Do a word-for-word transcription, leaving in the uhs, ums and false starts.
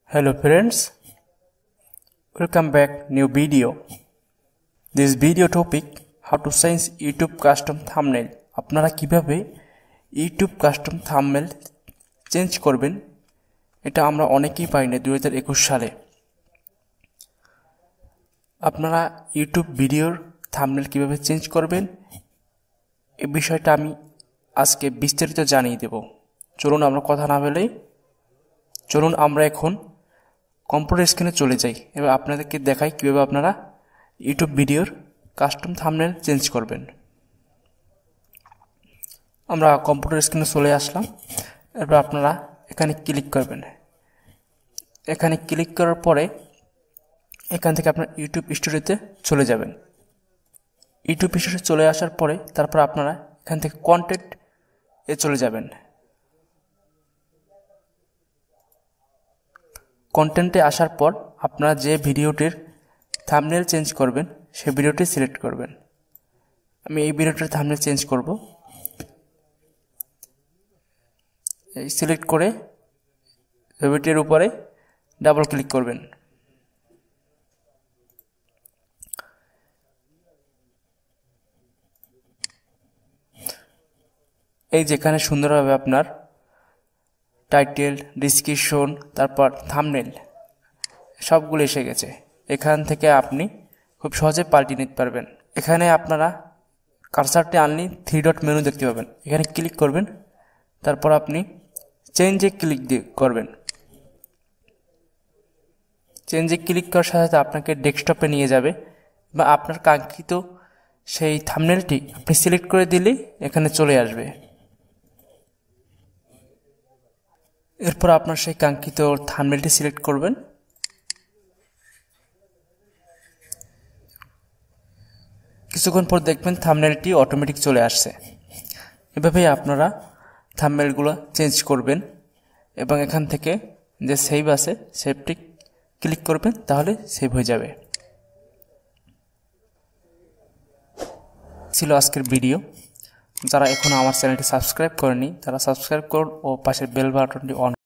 Hello friends, welcome back new video. This video topic how to change YouTube custom thumbnail. আপনারা কিভাবে YouTube custom thumbnail change করবেন এটা আমরা অনেকেই পাই না দুই হাজার একুশ সালে। আপনারা YouTube ভিডিওর thumbnail কিভাবে চেঞ্জ করবেন এই বিষয়টা আমি আজকে বিস্তারিত জানিয়ে দেব। চলুন আমরা কথা না বলেই চলুন আমরা এখন কম্পিউটার স্ক্রিনে চলে যাই এবং আপনাদেরকে দেখাই কিভাবে আপনারা ইউটিউব ভিডিওর কাস্টম থাম্বনেল চেঞ্জ করবেন। আমরা কম্পিউটার স্ক্রিনে চলে আসলাম। এরপর আপনারা এখানে ক্লিক করবেন। এখানে ক্লিক করার পরে এখান থেকে আপনারা ইউটিউব স্টুডিওতে চলে যাবেন। ইউটিউব স্টুডিওতে চলে আসার পরে তারপর আপনারা এখান থেকে কন্টেন্ট এ চলে যাবেন। কন্টেন্টে আসার পর আপনারা যে ভিডিওটির থাম্বনেল চেঞ্জ করবেন সেই ভিডিওটি সিলেক্ট করবেন। আমি এই ভিডিওটির থাম্বনেল চেঞ্জ করব। এই সিলেক্ট করে ভিডিওটির উপরে ডাবল ক্লিক করবেন। এই যেখানে সুন্দরভাবে আপনার টাইটেল, ডেসক্রিপশন, তারপর থাম্বনেল সবগুলো এসে গেছে। এখান থেকে আপনি খুব সহজে পাল্টে নিতে পারবেন। এখানে আপনারা কার্সারটি আনলে থ্রি ডট মেনু দেখতে পাবেন। এখানে ক্লিক করবেন, তারপর আপনি চেঞ্জে ক্লিক করবেন। চেঞ্জে ক্লিক করার সাথে সাথে আপনাকে ডেস্কটপে নিয়ে যাবে বা আপনার কাঙ্ক্ষিত সেই থাম্বনেলটি আপনি সিলেক্ট করে দিলেই এখানে চলে আসবে। এরপর আপনার সেই কাঙ্ক্ষিত থাম্বনেলটি সিলেক্ট করবেন। কিছুক্ষণ পর দেখবেন থাম্বনেলটি অটোমেটিক চলে আসছে। এভাবেই আপনারা থাম্বনেলগুলো চেঞ্জ করবেন এবং এখান থেকে যে সেভ আছে সেভটি ক্লিক করবেন, তাহলে সেভ হয়ে যাবে। ছিল আজকের ভিডিও। যারা এখনো আমার চ্যানেলটি সাবস্ক্রাইব করেনি তারা সাবস্ক্রাইব করুন ও পাশের বেল বাটনটি অন